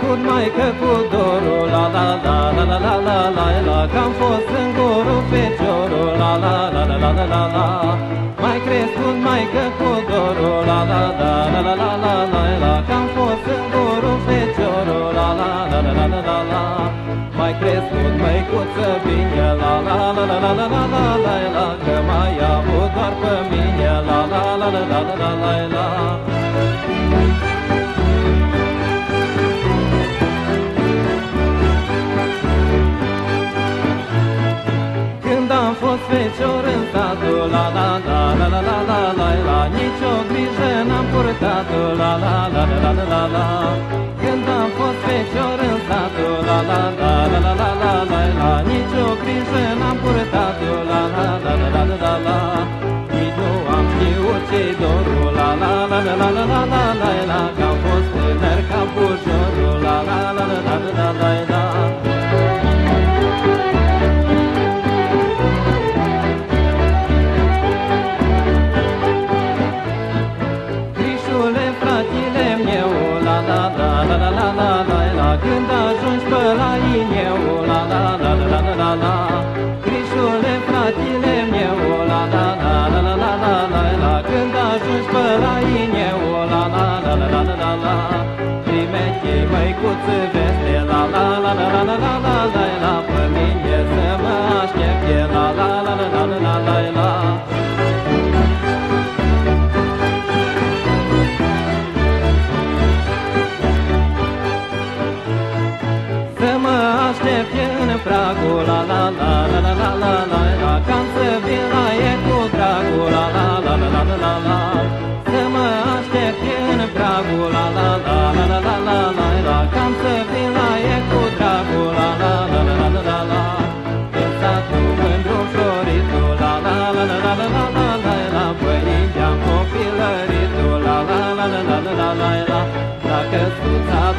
crescut maică cu dorul, la la la la la la la la la, că-am fost în gurul feciorul, la la la la la la la la. Mai crescut maică cu dorul, la la la la la la la la la, că-am fost în gurul feciorul, la la la la la la la la. Mai crescut măicuță bine, la la la la la la la la la la, că mai avut doar pe mine, la la la la la la la la la. Am fost fecior în satul, la la la la la la la la la, nici o grijă n-am purtat-o, la la la la la la la. Când am fost fecior în satul, la la la la la la la la la, nici o grijă n-am purtat-o, la la la la la la la. Nici nu am știut ce-i dorul, la la la la la la la la la la, că-am fost tânăr ca pușorul, la la la la la la la la. Când ajungi pe la ineu, la la la la la la la, Crișule, fratile meu, la la la la la la la la la, când ajungi pe la ineu, la la la la la la la la, trimite-i măicuță veste, la la la la la la la la la la, pe mine să mă aștepte, la la la la la la la la la. Aștepte în pragul, la la la la la la la la la, cam să vin la e cu dragul, la la la la la la la la. Să mă aștepte în pragul, la la la la la la la la la, cam să vin la e cu dragul, la la la la la la la la. În satul mândru floritul, la la la la la la la la la la, părinți-am copilăritul, la la la la la la la la la. Dacă suța